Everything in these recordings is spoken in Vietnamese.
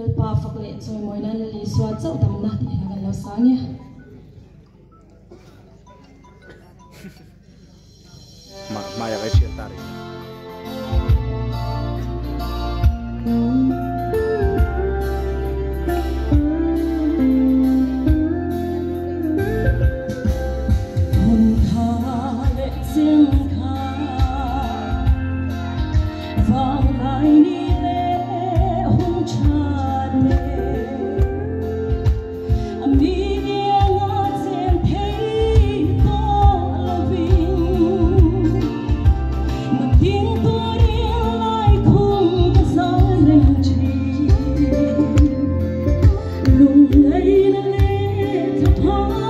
pa phật lệ rồi mỗi năm lý xoa dẫu tầm nát thì là gần lâu sáng nha. Maya cái chuyện ta đấy. Hồn thà lệ riêng thà vang lại đi lễ hôn trà lệ mi nghe ngã xem thấy có là vinh mà tiếng tôi đi lại không có gió rình trì lùng ấy nó lệ thật hoa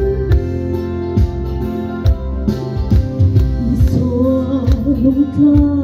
Lung